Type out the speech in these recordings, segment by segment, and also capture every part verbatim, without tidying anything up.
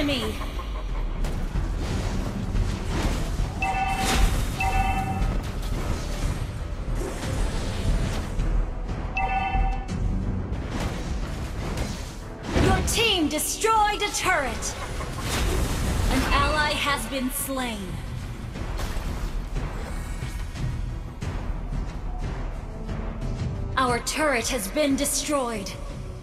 enemy! Your team destroyed a turret! An ally has been slain. Our turret has been destroyed.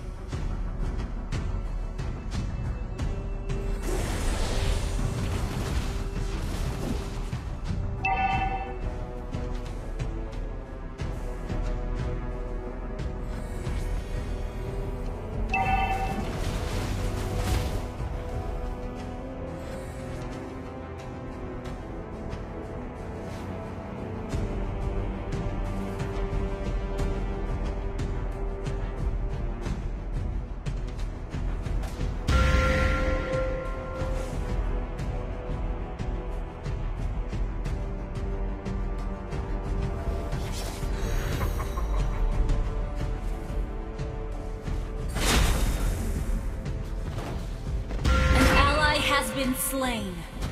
Been slain.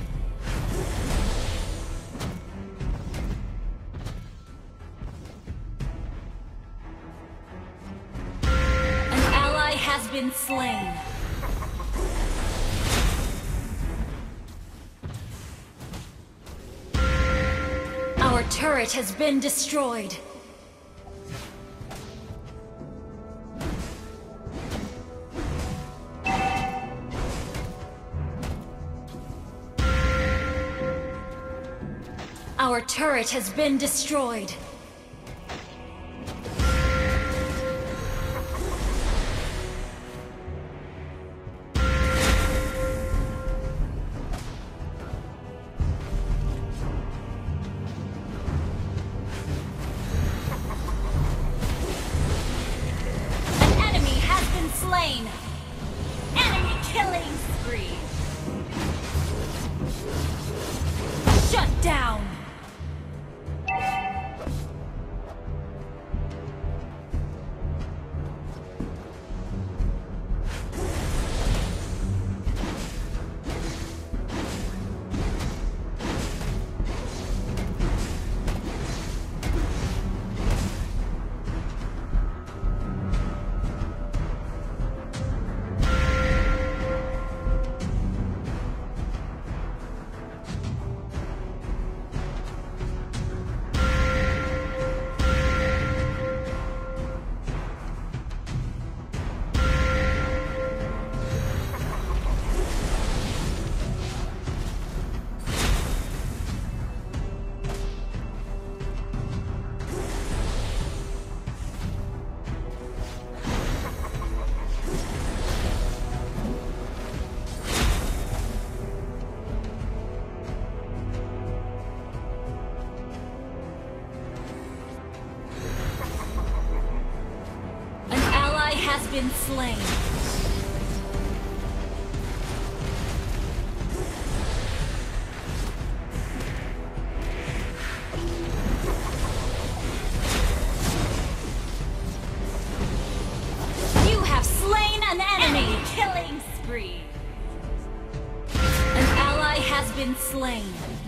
An ally has been slain. Our turret has been destroyed. Our turret has been destroyed. An enemy has been slain. Enemy killing spree. Shut down. Has been slain. You have slain an enemy. Killing spree. An ally has been slain.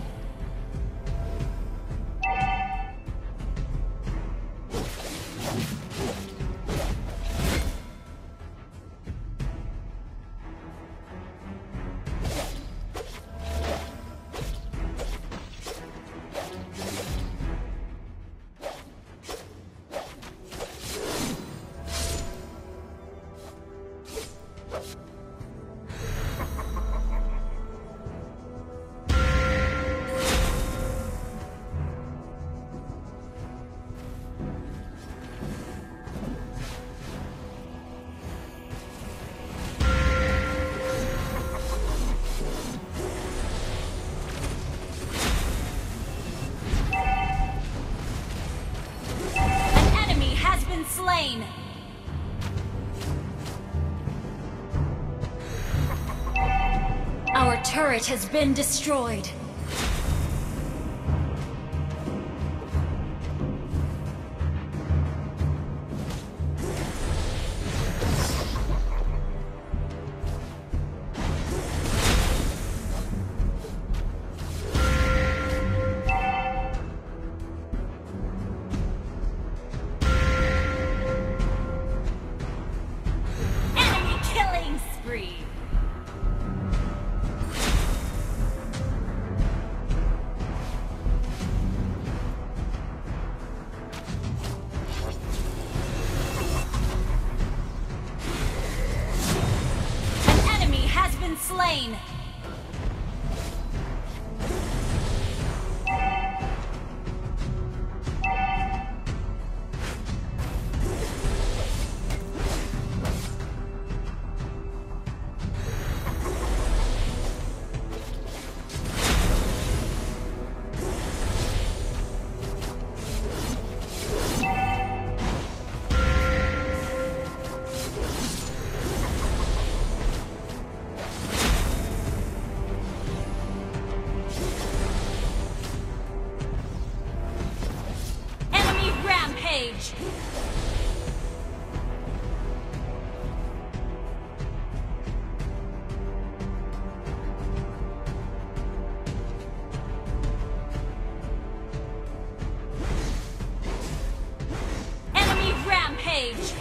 Slain. Our turret has been destroyed. slain. Rampage! Enemy rampage!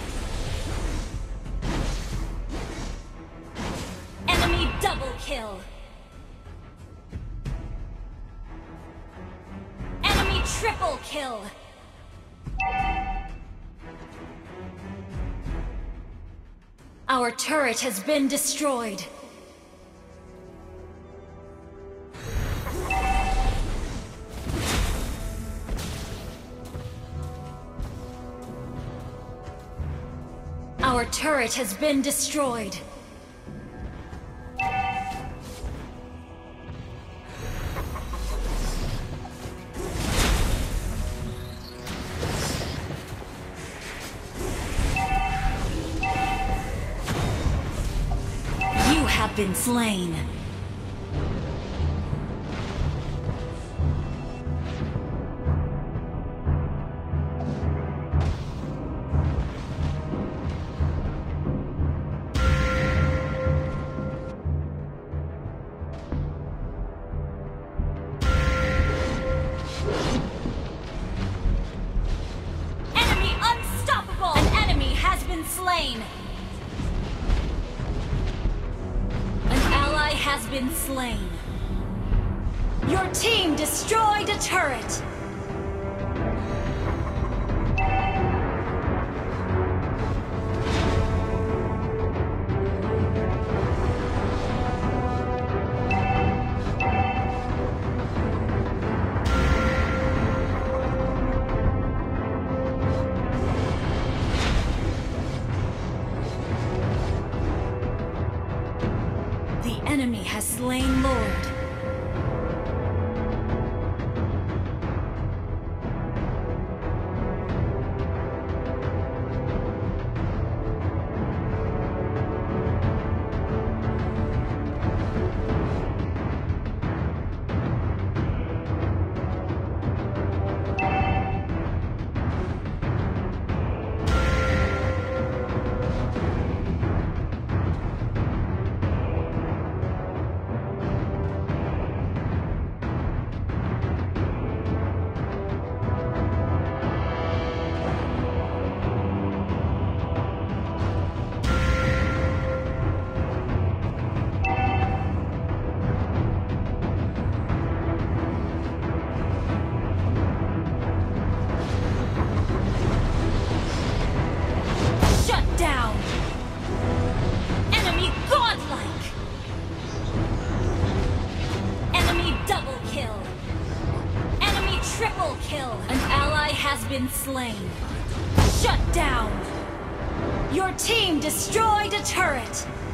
Enemy double kill! Enemy triple kill! Our turret has been destroyed. Our turret has been destroyed. Have been slain. Enemy unstoppable! An enemy has been slain. Has been slain. Your team destroyed a turret. The enemy has slain Lord. Has been slain. Shut down! Your team destroyed a turret!